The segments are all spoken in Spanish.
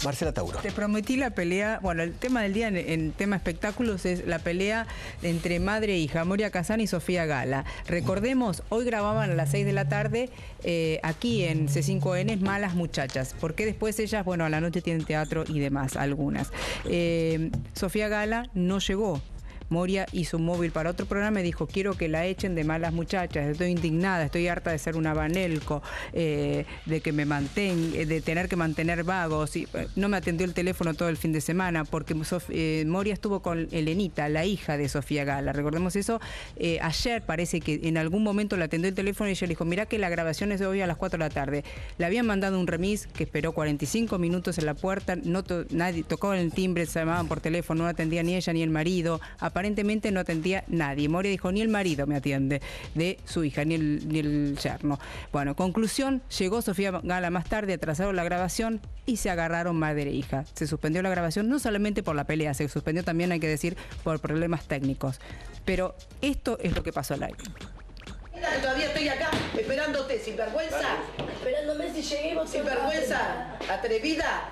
Marcela Tauro. Te prometí la pelea, bueno, el tema del día en tema espectáculos es la pelea entre madre e hija, Moria Kazan y Sofía Gala. Recordemos, hoy grababan a las 6 de la tarde aquí en C5N Malas Muchachas, porque después ellas, bueno, a la noche tienen teatro y demás, algunas. Sofía Gala no llegó. Moria hizo un móvil para otro programa y dijo: quiero que la echen de Malas Muchachas, estoy indignada, estoy harta de ser una banelco, de que me de tener que mantener vagos. Y no me atendió el teléfono todo el fin de semana porque Moria estuvo con Elenita, la hija de Sofía Gala. Recordemos eso. Ayer parece que en algún momento la atendió el teléfono y ella le dijo: mirá que la grabación es de hoy a las 4 de la tarde. Le habían mandado un remis que esperó 45 minutos en la puerta, nadie tocó el timbre, se llamaban por teléfono, no atendía ni ella ni el marido. Aparentemente no atendía nadie. Moria dijo: ni el marido me atiende de su hija, ni el yerno. Bueno, conclusión, llegó Sofía Gala más tarde, atrasaron la grabación y se agarraron madre e hija. Se suspendió la grabación no solamente por la pelea, se suspendió también, hay que decir, por problemas técnicos. Pero esto es lo que pasó al aire. Todavía estoy acá esperándote, sinvergüenza. Esperándome si lleguemos. Sinvergüenza, atrevida.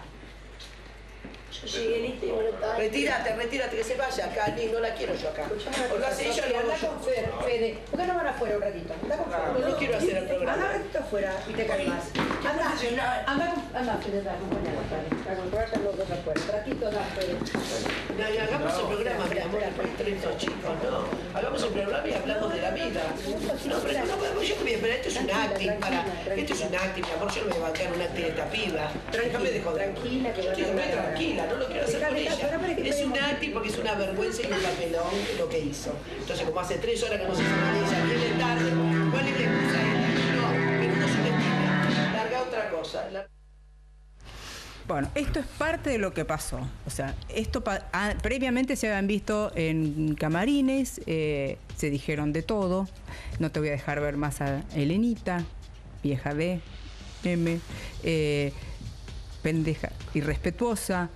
Yo llegué lista y bueno, estaba... Retírate, que se vaya acá, ni no la quiero yo acá. O lo hace ella, lo hago yo. Fede, ¿por qué no van afuera un ratito? Anda con Fede. No quiero hacer el programa. Anda un ratito afuera y te calmas. Anda, Fede, acompañame, acompañarte los dos afuera. Un ratito, anda, Fede. No, hagamos el programa, mi amor, entre estos chicos, no. Hagamos el programa y hablamos de la vida. No, pero no, yo te voy a esperar, esto es un acting, esto es un acting, mi amor, yo no me voy a bancar un acting de esta piba. Déjame de joder. Tranquila, que estoy tranquila, no lo quiero hacer con ella. Es un acting porque es una vergüenza y un papelón lo que hizo. Entonces, como hace 3 horas que no se sabe de ella, viene tarde, ¿cuál es la excusa de ella? No, pero no subestime. Larga otra cosa. Bueno, esto es parte de lo que pasó. O sea, esto previamente se habían visto en camarines, se dijeron de todo. No te voy a dejar ver más a Elenita, vieja de M, pendeja, irrespetuosa.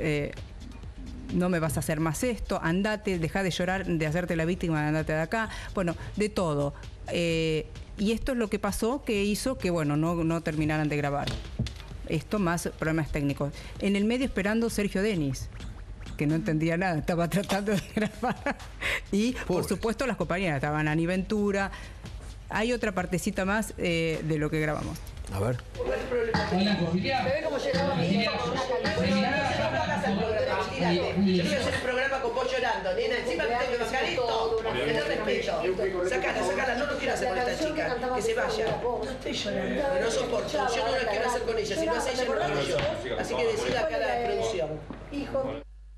No me vas a hacer más esto, andate, deja de llorar, de hacerte la víctima, andate de acá. Bueno, de todo. Y esto es lo que pasó, que hizo que, bueno, no terminaran de grabar. Esto más problemas técnicos. En el medio esperando Sergio Denis, que no entendía nada, estaba tratando de grabar. Y, por supuesto, las compañeras, estaban Ani Ventura. Hay otra partecita más de lo que grabamos. A ver. Hola, Sofía. ¿Me ve cómo llegaba mi hija con una calidad? Yo no voy a hacer un programa con vos llorando, nena. Encima que tengo que bajar esto. Me da respeto. Sacala, no lo quiero hacer con esta chica. Que se vaya. No estoy llorando. No soporto. Yo no lo quiero hacer con ella. Si no hace ella, no lo hago yo. Así que decida acá la producción. Hijo.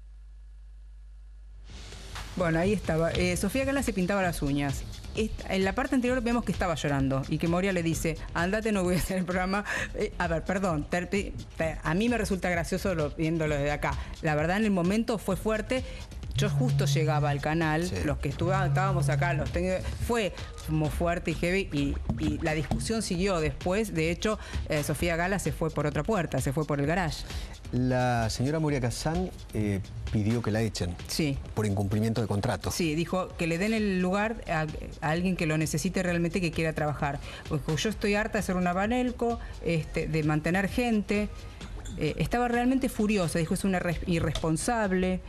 Bueno, ahí estaba. Sofía Gala se pintaba las uñas. En la parte anterior vemos que estaba llorando y que Moria le dice: andate, no voy a hacer el programa. A ver, perdón, a mí me resulta gracioso viéndolo desde acá. La verdad, en el momento fue fuerte. Yo justo llegaba al canal, sí. Los que estábamos acá, fue como fuerte y heavy, y la discusión siguió después. De hecho, Sofía Gala se fue por otra puerta, se fue por el garage. La señora Moria Kazan pidió que la echen. Sí. Por incumplimiento de contrato. Sí, dijo que le den el lugar a alguien que lo necesite realmente, que quiera trabajar. Porque yo estoy harta de ser una banelco, de mantener gente. Estaba realmente furiosa, dijo: es una irresponsable.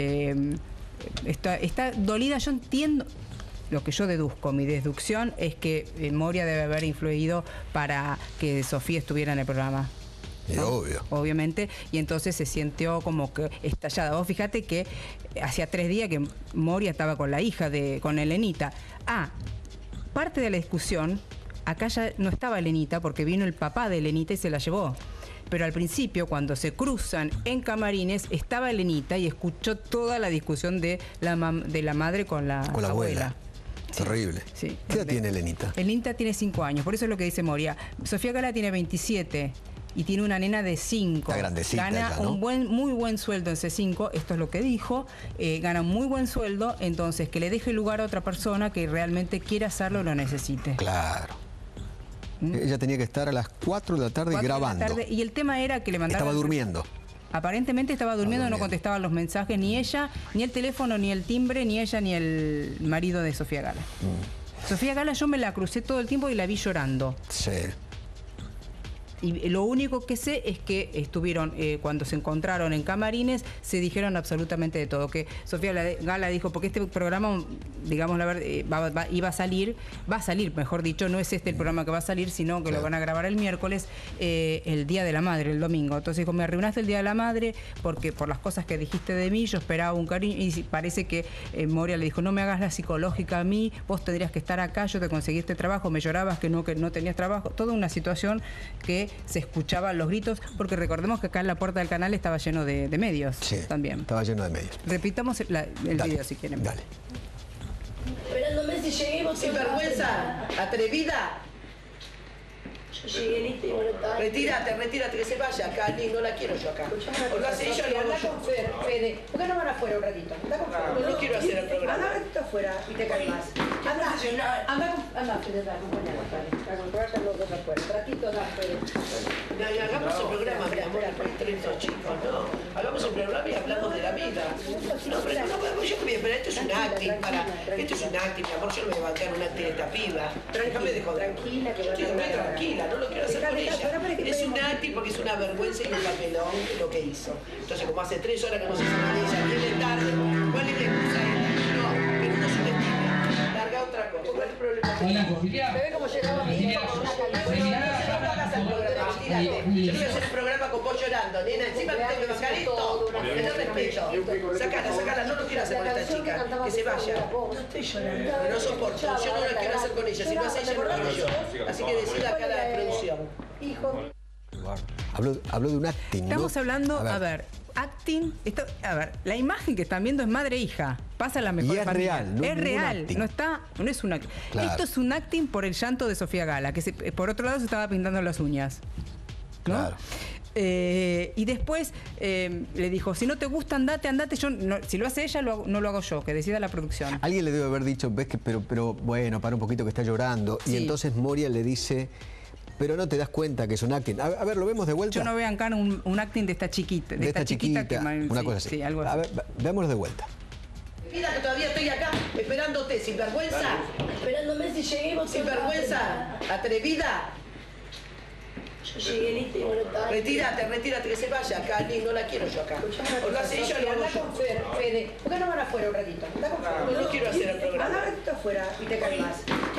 Está dolida. Yo entiendo. Lo que yo deduzco, mi deducción es que Moria debe haber influido para que Sofía estuviera en el programa. ¿No? Obvio. Obviamente, y entonces se sintió como que estallada. Vos fíjate que hacía 3 días que Moria estaba con la hija, con Elenita. Parte de la discusión, acá ya no estaba Elenita porque vino el papá de Elenita y se la llevó. Pero al principio, cuando se cruzan en camarines, estaba Elenita y escuchó toda la discusión de la madre con la abuela. Sí, terrible. Sí. ¿Qué edad tiene Elenita? Elenita tiene 5 años, por eso es lo que dice Moria. Sofía Gala tiene 27 y tiene una nena de 5. Está grandecita. Gana ya, ¿no? muy buen sueldo en C5, esto es lo que dijo. Gana un muy buen sueldo, entonces que le deje lugar a otra persona que realmente quiera hacerlo, lo necesite. Claro. Ella tenía que estar a las 4 de la tarde grabando. Y el tema era que le mandaban... Estaba durmiendo. Aparentemente estaba durmiendo, no contestaban los mensajes, ni ella, ni el teléfono, ni el timbre, ni ella, ni el marido de Sofía Gala. Sofía Gala yo me la crucé todo el tiempo y la vi llorando. Sí. Y lo único que sé es que estuvieron, cuando se encontraron en camarines, se dijeron absolutamente de todo. Que Sofía Gala dijo, porque este programa, digamos la verdad, va a salir, mejor dicho, no es este el programa que va a salir, sino que lo van a grabar el miércoles, el Día de la Madre, el domingo. Entonces dijo, me arruinaste el Día de la Madre porque por las cosas que dijiste de mí, yo esperaba un cariño. Y parece que Moria le dijo, no me hagas la psicológica a mí, vos tendrías que estar acá, yo te conseguí este trabajo, me llorabas que no tenías trabajo. Toda una situación que se escuchaban los gritos, porque recordemos que acá en la puerta del canal estaba lleno de medios también. Estaba lleno de medios. Repitamos el video si quieren. Dale. Esperándome si lleguemos. Sin vergüenza, atrevida. Yo llegué lista y molestada. Retírate, que se vaya acá, ni no la quiero yo acá. O lo hace ella o lo hago Anda yo. con Fede. ¿Por qué no van afuera un ratito? Anda con Fede. No quiero hacer el programa. Anda un ratito afuera y te calmas. Anda, Fede, acompañanos, dale. Acompañanos los dos afuera. Un ratito, anda, Fede. Hagamos el programa, mi amor, entre estos chicos, ¿no? Hagamos el programa y hablamos de la vida. No, pero no, yo me pero esto es un acting, esto es un acting, mi amor, yo no me voy a bancar un acting de esta piba. Déjame de joder. Tranquila, que Yo estoy muy tranquila, no lo quiero hacer con ella. Es un acting. acting porque es una vergüenza y un papelón lo que hizo. Entonces, como hace 3 horas que no se sabe de ella, viene tarde, ¿cuál es la excusa de ella? No, pero no subestime. Larga otra cosa. ¿Cuál es el problema? Hola, Sofía. Ve cómo llegaba mi hija con una Yo no voy a hacer un programa con vos llorando, nena. Encima te tengo que bajar esto. Me da respeto. Sacala, no lo quiero hacer con esta chica. Que se vaya. No estoy llorando. No soporto. Yo no lo quiero hacer con ella. Si lo hace ella, no lo hago yo. Así que decida acá la producción. hijo. Habló de un acting, ¿no? Estamos hablando, a ver, acting. A ver, la imagen que están viendo es madre e hija. Pasa la mejor y es familia. real, no es real, acting. no es un acting. Claro. Esto es un acting por el llanto de Sofía Gala, que por otro lado se estaba pintando las uñas, ¿no? Claro. Y después le dijo, si no te gusta, andate, yo si lo hace ella, no lo hago yo, que decida la producción. Alguien le debe haber dicho, ves que, pero bueno, para un poquito que está llorando. Sí. Y entonces Moria le dice, pero no te das cuenta que es un acting. A ver, ¿lo vemos de vuelta? Yo no veo acá un acting de esta chiquita. De esta chiquita, que, una cosa así. Sí, algo así. A ver, veámoslo de vuelta. Mira que todavía estoy acá esperándote, sin vergüenza. Esperándome si lleguemos. Sin vergüenza, atrevida. Yo llegué lista y molestada. Retírate, que se vaya acá, ni no la quiero yo acá. O lo hace ella o lo hago Anda yo. con Fede. ¿Por qué no van afuera un ratito? Anda con Fede. No quiero hacer el programa. Anda un ratito afuera y te calmas.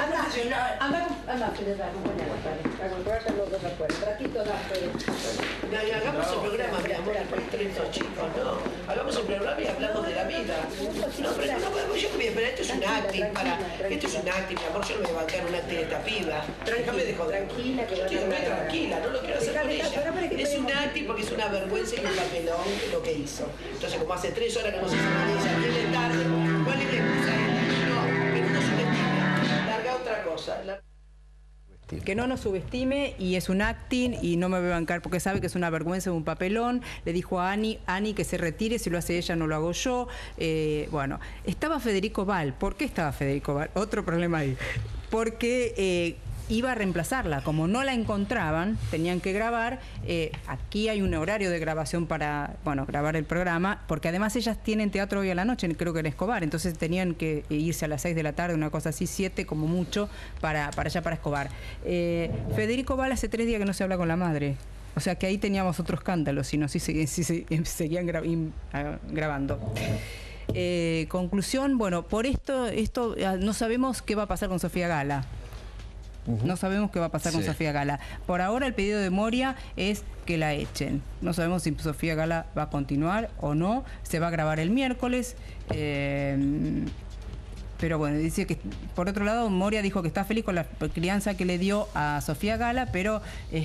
Anda, Fede, acompañanos, dale. Acompañanos los dos afuera. Un ratito, anda, Fede. Hagamos el programa, mi amor, entre estos chicos, ¿no? Hagamos el programa y hablamos de la vida. No, pero no, yo me pero esto es un acting, esto es un acting, mi amor, yo no me voy a bancar un acting de esta piba. Déjame de joder. Tranquila, que Yo estoy muy tranquila, no lo quiero hacer con ella. Es un acting porque es una vergüenza y un papelón lo que hizo. Entonces, como hace 3 horas que no se sabe de ella, viene tarde, ¿cuál es la excusa de ella? No, pero no subestime. Larga otra cosa. Que no nos subestime y es un acting y no me voy a bancar porque sabe que es una vergüenza de un papelón. Le dijo a Ani que se retire, si lo hace ella no lo hago yo. Bueno, estaba Federico Val. ¿Por qué estaba Federico Val? Otro problema ahí. Porque iba a reemplazarla. Como no la encontraban, tenían que grabar. Aquí hay un horario de grabación para, bueno, grabar el programa, porque además ellas tienen teatro hoy a la noche, creo que en Escobar, entonces tenían que irse a las 6 de la tarde, una cosa así, 7 como mucho, para allá, para Escobar. Federico Val hace 3 días que no se habla con la madre. O sea que ahí teníamos otro escándalo, si no, sí seguían grabando. Conclusión, bueno, por esto no sabemos qué va a pasar con Sofía Gala. No sabemos qué va a pasar con Sofía Gala. Por ahora el pedido de Moria es que la echen. No sabemos si Sofía Gala va a continuar o no. Se va a grabar el miércoles. Pero bueno, dice que por otro lado Moria dijo que está feliz con la crianza que le dio a Sofía Gala, pero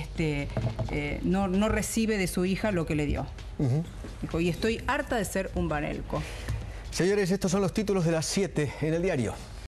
no recibe de su hija lo que le dio. Dijo, y estoy harta de ser un banelco. Señores, estos son los títulos de las 7 en el diario.